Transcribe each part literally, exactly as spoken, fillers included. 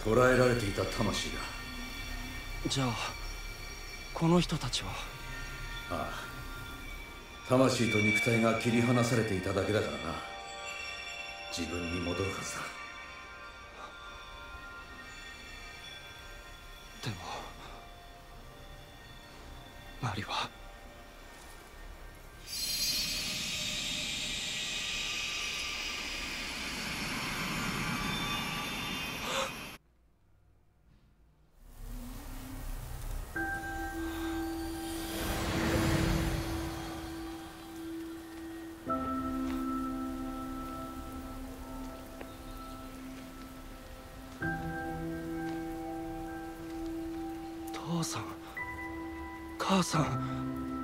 捕らえられていた魂だ。 じゃあこの人たちは？ ああ、魂と肉体が切り離されていただけだからな。自分に戻るはずだ。 でもマリは父さん母さん。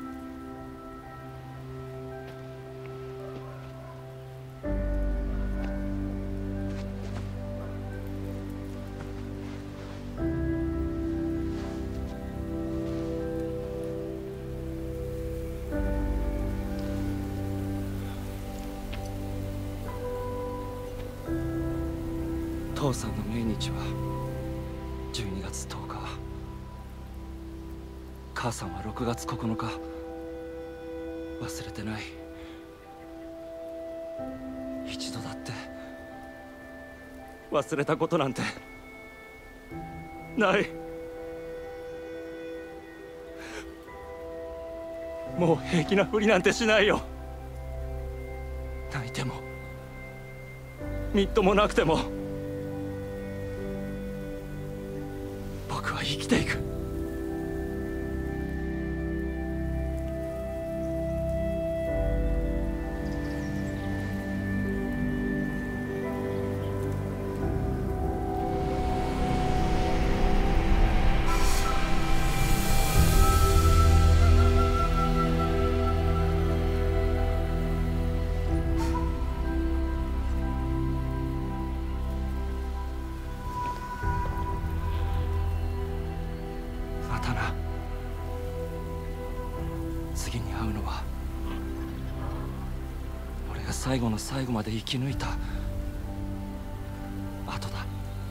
父さんの命日はじゅうにがつとおか、母さんはろくがつここのか。忘れてない。一度だって忘れたことなんてない。もう平気なふりなんてしないよ。泣いてもみっともなくても僕は生きていく。またな。次に会うのは俺が最後の最後まで生き抜いた後だ。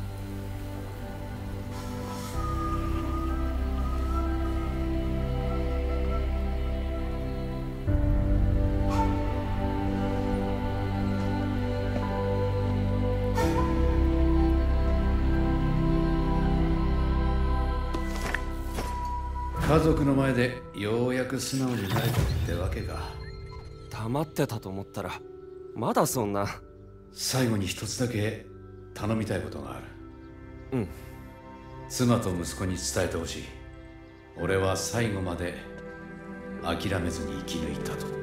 家族の前でようやく素直になれたってわけか。 黙ってたと思ったらまだそんな。 最後に一つだけ頼みたいことがある。 うん。 妻と息子に伝えてほしい。俺は最後まで諦めずに生き抜いたと。